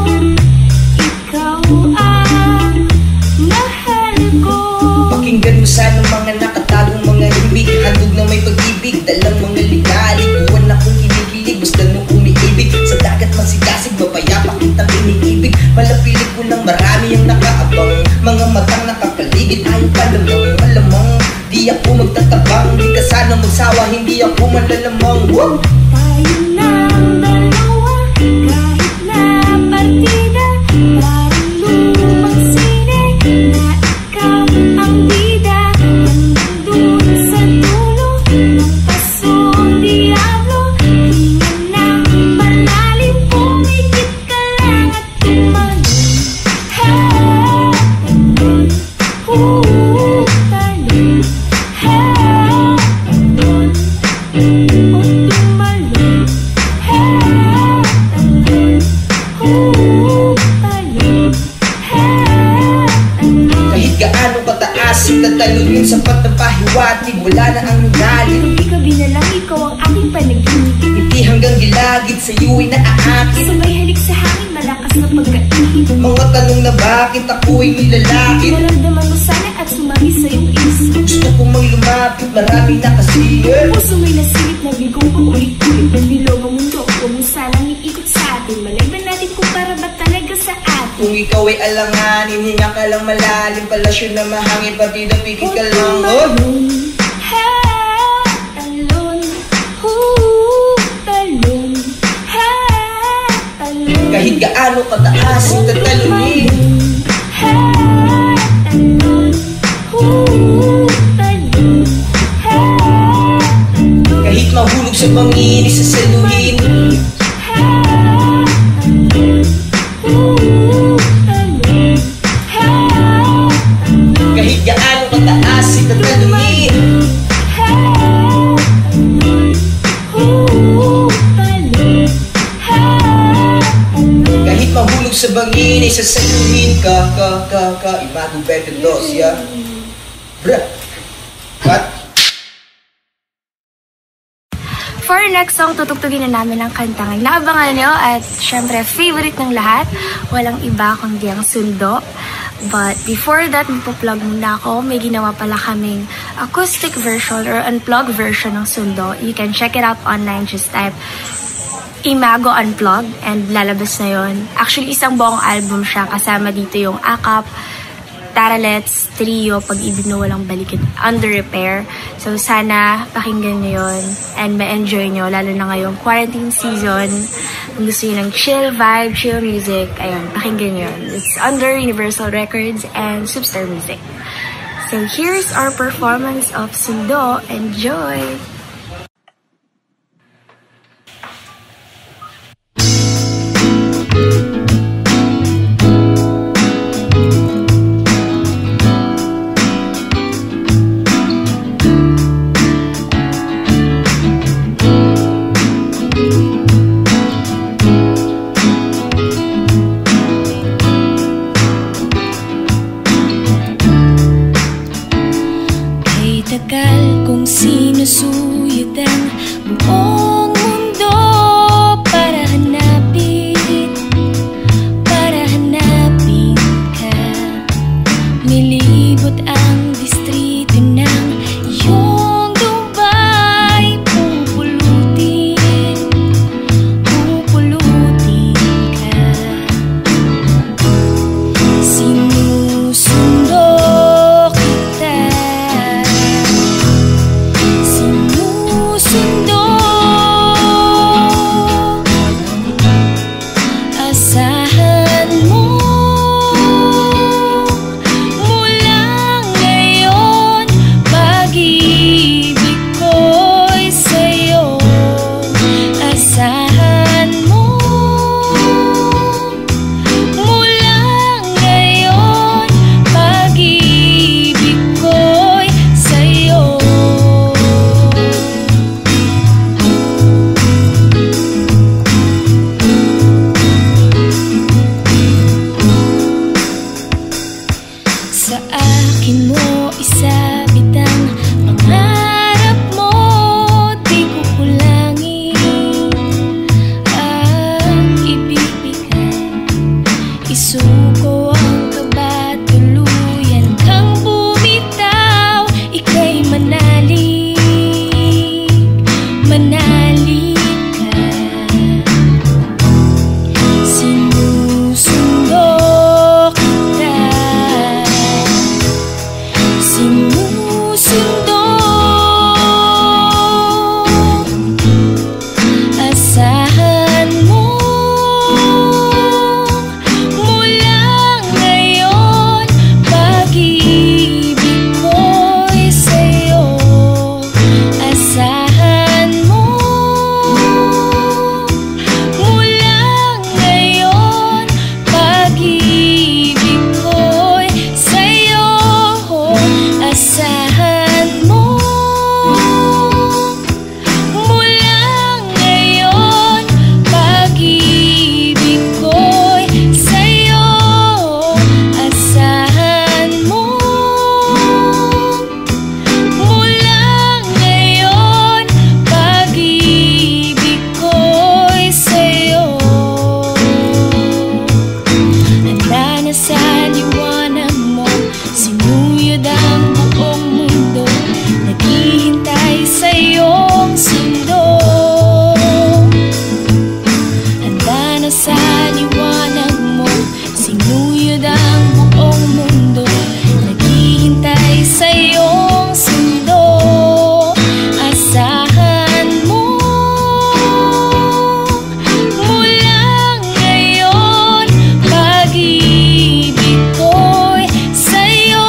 ikaw ang mahal ko. Pakinggan mo sana mga nakatagong mga himig, handog na may pag-ibig, dalang mga ligalig, buwan akong kinikilig, basta nung umiibig, sa dagat masigasig, mapayapa kitang iniibig, malapilig ko lang marami ang nakaabang, mga matang nakakaligid, ayaw pa lamang, malamang, di ako magtatabang, di ka sana magsawa, hindi ako malalamang. Woo! Tayo ng dalawa, kahit na partida, parang lumang sine, na ikaw ang bida, hanggang dun sa dulo ng pasong diablo, hinga ng malalim, pumikit ka lang at tumalon. Hey! Talon, uh, talon. Hey! Talon, o tumalon. Hey! Talon, uh, talon. Hey! Talon. Kahit gaano kataas itatalunin, sapat ng pahiwatig, wala na ang nungalit, Di ka binalang, ikaw ang aking panaginip. hindi hanggang gilagid, sa'yo'y naaakit, Sabay halik sa hangin, malakas na pagkaihip. mga tanong na bakit ako'y nilalakit, Naramdaman mo sana at sumagi sa iyong isip. gusto kong may lumapit, marami na kasi eh. Puso may nasilip na bigong paulit-ulit. Ang bilog ang mundo, huwag mo sanang iikot sa atin. Malay ba natin kung para ba talaga sa atin? Kung ikaw ay alanganin, hinga ka lang malalim, palasyon na mahangin, pati napikit ka lang, oh. Hey, talon, uh, talon. Hey, talon. Kahit gaano kataas itatalunin, Hey, talon, uh, talon. Hey, talon. kahit mahulog sa bangin, isasaluhin, kahit gaano kataas itatalunin, kahit mahulog sa bangin, isasaluhin ka, ka, ka, ka, imago better dos, ya. Bruh. What? For our next song, tutugtugin na namin ang kantang inaabangan nyo at syempre favorite ng lahat, walang iba kundi ang Sundo. But before that, magpo-plug muna ako. May ginawa pala kaming acoustic version or unplugged version ng Sundo. You can check it out online. Just type Imago Unplugged and lalabas na yon. Actually, isang buong album siya. Kasama dito yung A C A P, Taralets Trio, Pag-ibig na walang balikin, Under Repair. So sana pakinggan nyo yun and ma-enjoy nyo, lalo na ngayong quarantine season. Kung gusto nyo ng chill vibe, chill music, ayun, pakinggan nyo yun. It's under Universal Records and Substar Music. So here's our performance of Sundo. Enjoy! Tagal kong sinusuyod ang buong mundo para hanapin, para hanapin ka. Nilibot ang distrito ng iyong Dubai. Pupulutin, pupulutin ka. Sinusundo sa akin mo isabit ang pangarap mo, di ko kulangin ang ibibigay. Isuko ang kaba, tuluyan kang bumitaw, ika'y manalig, manalig ka. Sinusundo Sinusundo, asahan mo mula ngayon, pag-ibig ko'y sa'yo. Asahan mo mula ngayon, pag-ibig ko'y sa'yo. Asahan mo mula ngayon, pag-ibig ko'y sa'yo. Asahan mo mula ngayon, pag-ibig ko'y sa'yo. Handa na sa liwanag mo, sinuyod ang buong mundo, naghihintay sa iyong sundo. Handa na sa liwanag mo, sinuyod ang buong mundo, naghihintay sa iyong sundo. Asahan mo mula ngayon, pag-ibig ko'y sa'yo.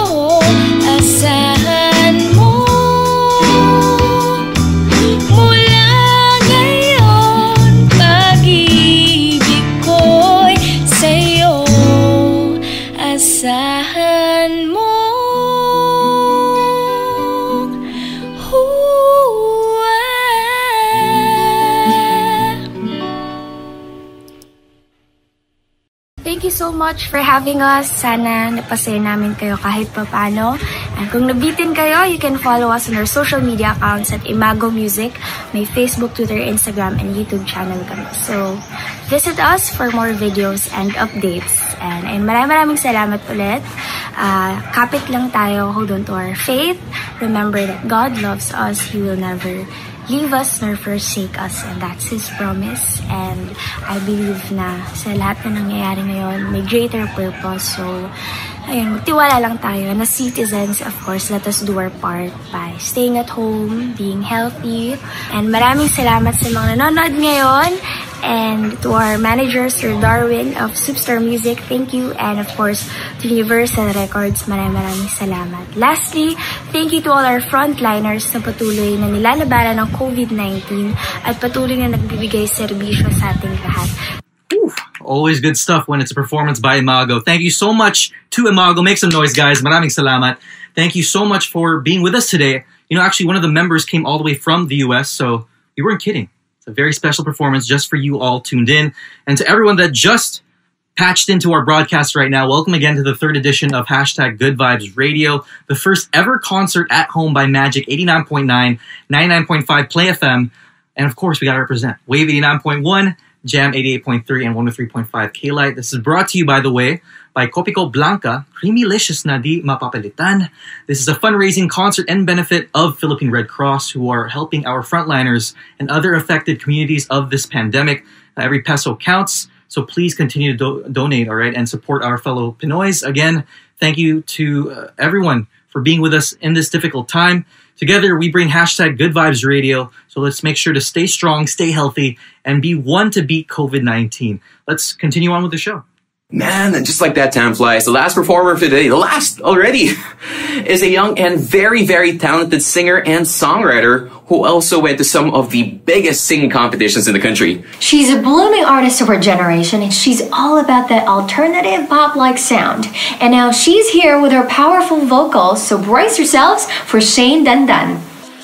Asahan mo mula ngayon, pag-ibig ko'y sa'yo. Asahan mo. Thank you so much for having us. Sana napasaya namin kayo kahit papano. And kung nabitin kayo, you can follow us on our social media accounts at Imago Music. May Facebook, Twitter, Instagram, and YouTube channel kami. So, visit us for more videos and updates. And, and maraming maraming salamat ulit. Uh, kapit lang tayo. Hold on to our faith. Remember that God loves us. He will never leave us nor forsake us, and that's His promise. And I believe na sa lahat na nangyayari ngayon, may greater purpose. So, ayun, magtiwala lang tayo na citizens. Of course, let us do our part by staying at home, being healthy. And maraming salamat sa mga nanonood ngayon. And to our manager, Sir Darwin of Superstar Music, thank you. And of course, to Universal Records, maraming maraming salamat. Lastly, thank you to all our frontliners na patuloy na nilalabanan ng COVID nineteen at patuloy na nagbibigay serbisyo sa ating lahat. Ooh, always good stuff when it's a performance by Imago. Thank you so much to Imago. Make some noise, guys. Maraming salamat. Thank you so much for being with us today. You know, actually, one of the members came all the way from the U S, so we weren't kidding. It's a very special performance just for you all tuned in. And to everyone that just patched into our broadcast right now, welcome again to the third edition of Hashtag Good Vibes Radio, the first ever concert at home by Magic eighty-nine point nine, ninety-nine point five Play F M. And of course, we got to represent Wave eighty-nine point one, Jam eighty-eight point three, and one oh three point five K-Lite. This is brought to you, by the way, by Copico Blanca, Creamylicious na di mapapalitan. This is a fundraising concert and benefit of Philippine Red Cross, who are helping our frontliners and other affected communities of this pandemic. Uh, every peso counts, so please continue to do- donate, all right, and support our fellow Pinoys. Again, thank you to uh, everyone for being with us in this difficult time. Together, we bring Hashtag Good Vibes Radio, so let's make sure to stay strong, stay healthy, and be one to beat COVID nineteen. Let's continue on with the show. Man, just like that, time flies. The last performer for today, the last already, is a young and very, very talented singer and songwriter who also went to some of the biggest singing competitions in the country. She's a blooming artist of her generation, and she's all about that alternative pop-like sound. And now she's here with her powerful vocals, so brace yourselves for Shane Dandan.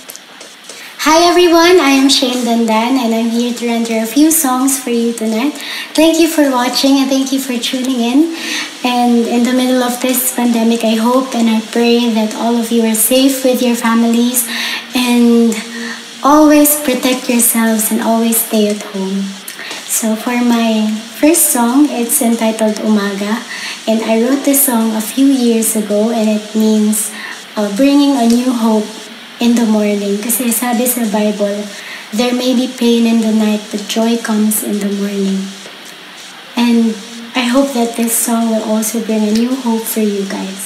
Hi everyone, I am Shane Dandan and I'm here to render a few songs for you tonight. Thank you for watching and thank you for tuning in. And in the middle of this pandemic, I hope and I pray that all of you are safe with your families and always protect yourselves and always stay at home. So for my first song, it's entitled Umaga, and I wrote this song a few years ago, and it means uh, bringing a new hope in the morning. Kasi sabi sa Bible, there may be pain in the night, but joy comes in the morning. And I hope that this song will also bring a new hope for you guys.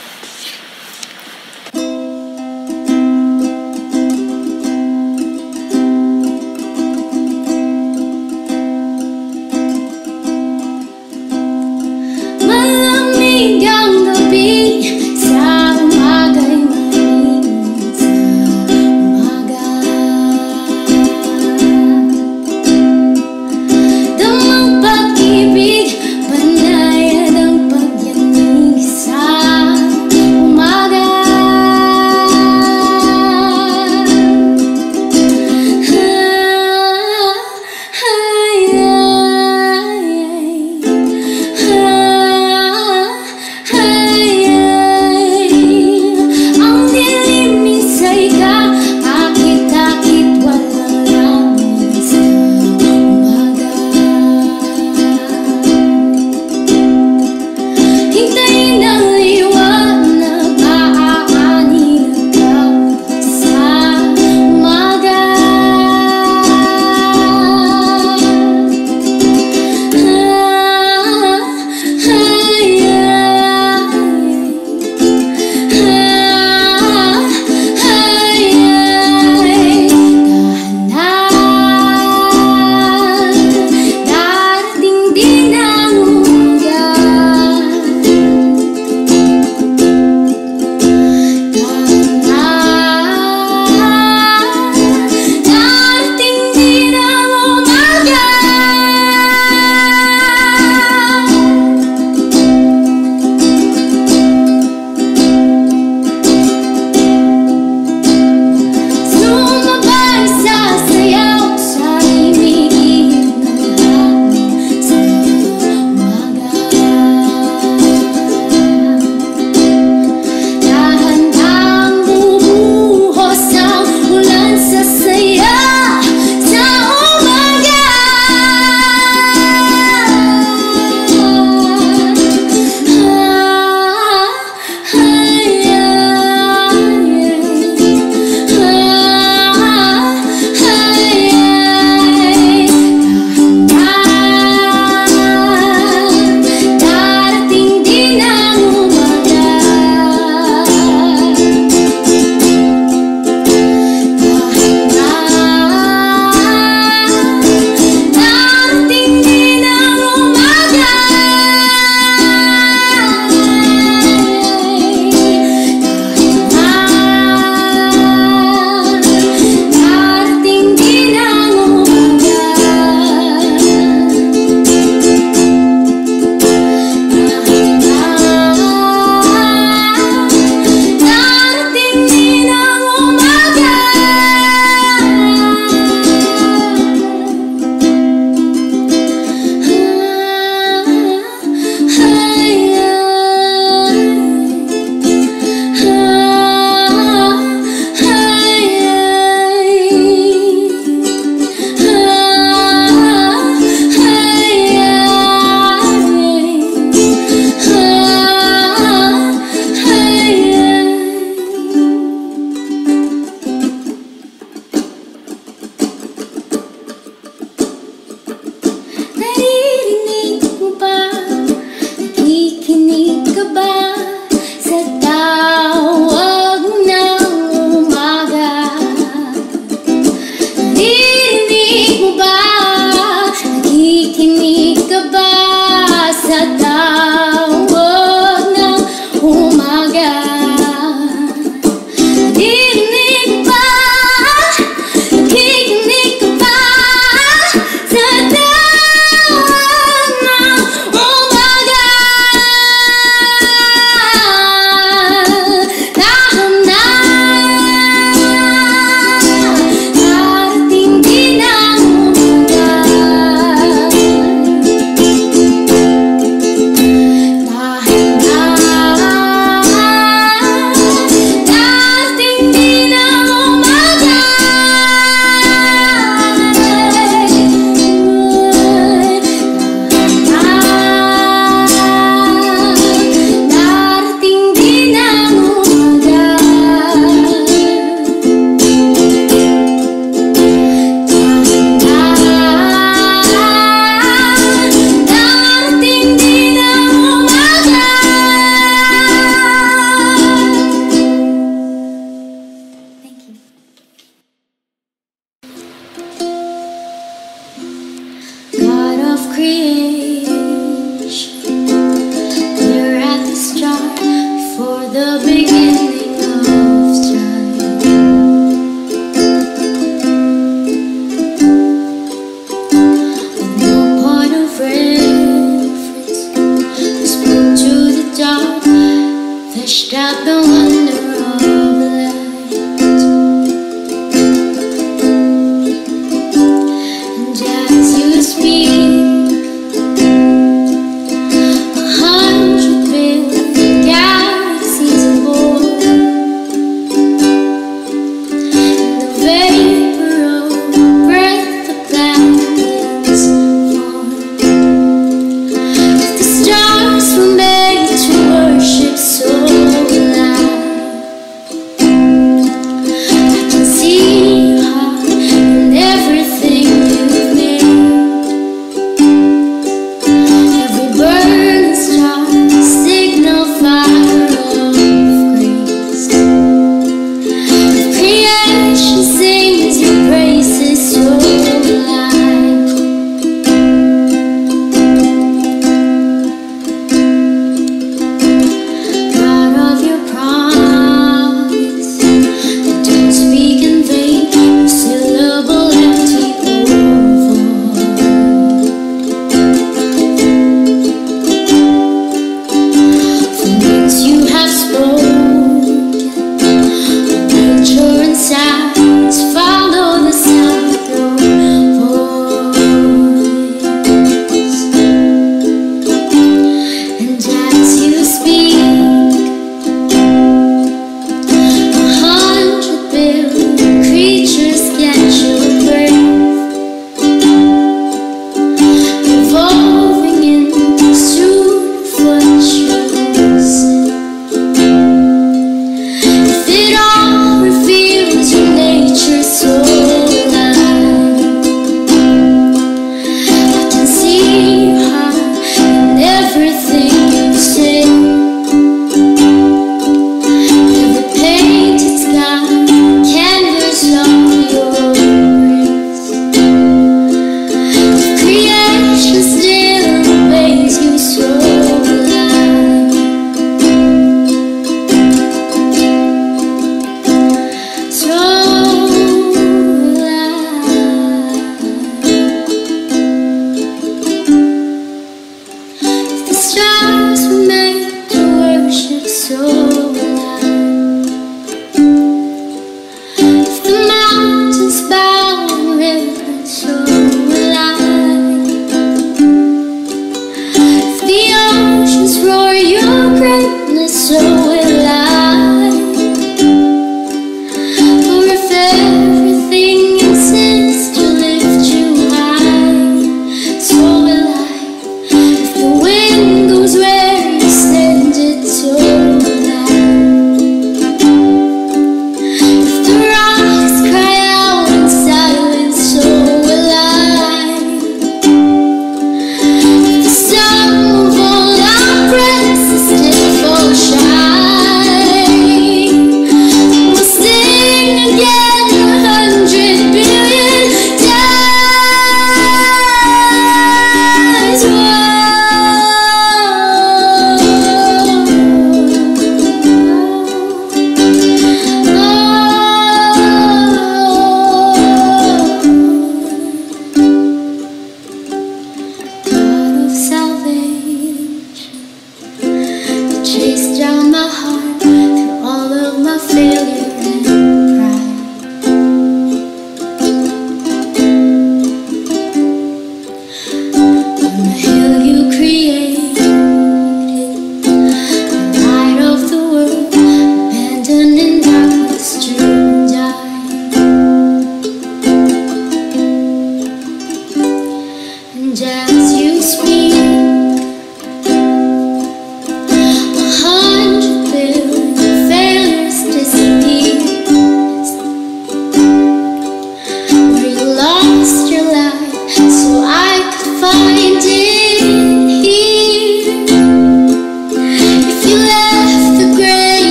Malamig ang gabi sa umaga'y malinis sa umaga. Damang pag-ibig, banayad ang pagyanig sa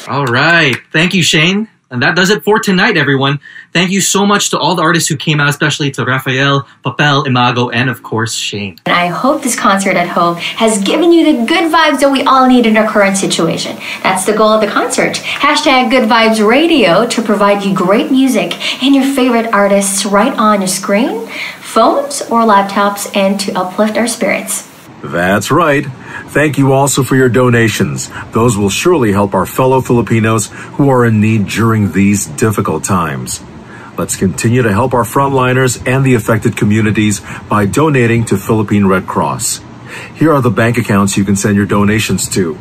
All right. Thank you, Shane. And that does it for tonight, everyone. Thank you so much to all the artists who came out, especially to Rafael, Papel, Imago, and of course, Shane. And I hope this concert at home has given you the good vibes that we all need in our current situation. That's the goal of the concert. Hashtag Good Vibes Radio to provide you great music and your favorite artists right on your screen, phones, or laptops, and to uplift our spirits. That's right. Thank you also for your donations. Those will surely help our fellow Filipinos who are in need during these difficult times. Let's continue to help our frontliners and the affected communities by donating to Philippine Red Cross. Here are the bank accounts you can send your donations to.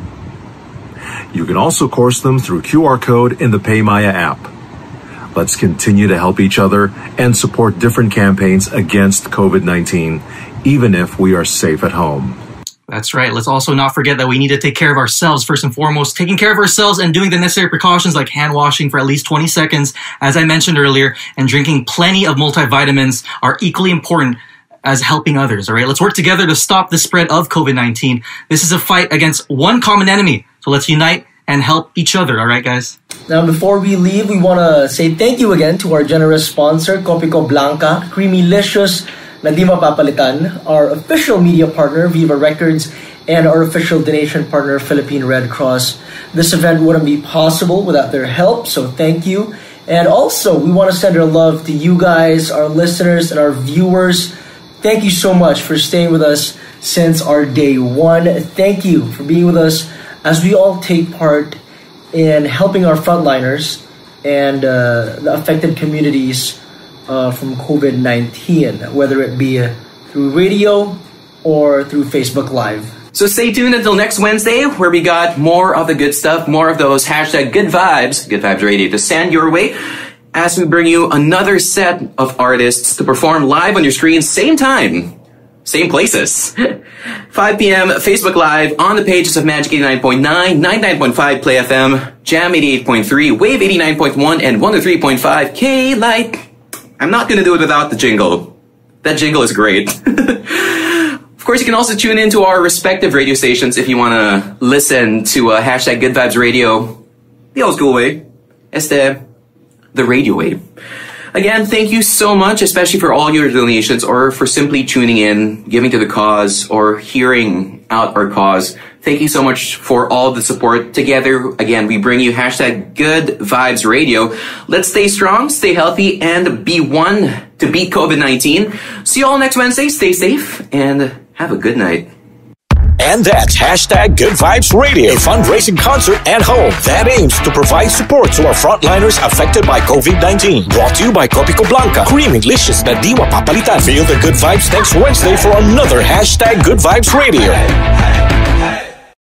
You can also course them through Q R code in the PayMaya app. Let's continue to help each other and support different campaigns against COVID nineteen, even if we are safe at home. That's right. Let's also not forget that we need to take care of ourselves first and foremost. Taking care of ourselves and doing the necessary precautions like hand washing for at least twenty seconds, as I mentioned earlier, and drinking plenty of multivitamins are equally important as helping others. All right. Let's work together to stop the spread of COVID nineteen. This is a fight against one common enemy. So let's unite and help each other. All right, guys? Now, before we leave, we want to say thank you again to our generous sponsor, Copico Blanca, Creamylicious, na di mapapalitan, our official media partner, Viva Records, and our official donation partner, Philippine Red Cross. This event wouldn't be possible without their help, so thank you. And also, we want to send our love to you guys, our listeners, and our viewers. Thank you so much for staying with us since our day one. Thank you for being with us as we all take part in helping our frontliners and uh, the affected communities Uh, from COVID nineteen, whether it be uh, through radio or through Facebook Live. So stay tuned until next Wednesday, where we got more of the good stuff, more of those hashtag good vibes, Good Vibes Radio to send your way, as we bring you another set of artists to perform live on your screen, same time, same places. five p.m. Facebook Live on the pages of Magic eighty-nine point nine, ninety-nine point five Play F M, Jam eighty-eight point three, Wave eighty-nine point one, and one oh three point five K-Light. I'm not going to do it without the jingle. That jingle is great. Of course, you can also tune into our respective radio stations if you want to listen to uh, hashtag Good Vibes Radio, the old school way, este, the radio way. Again, thank you so much, especially for all your donations or for simply tuning in, giving to the cause, or hearing out our cause. Thank you so much for all the support. Together, again, we bring you hashtag Good Vibes Radio. Let's stay strong, stay healthy, and be one to beat COVID nineteen. See you all next Wednesday. Stay safe and have a good night. And that's hashtag Good Vibes Radio, a fundraising concert at home that aims to provide support to our frontliners affected by COVID nineteen. Brought to you by Copico Blanca, Creamylicious na di mapapalitan. Feel the good vibes next Wednesday for another hashtag Good Vibes Radio.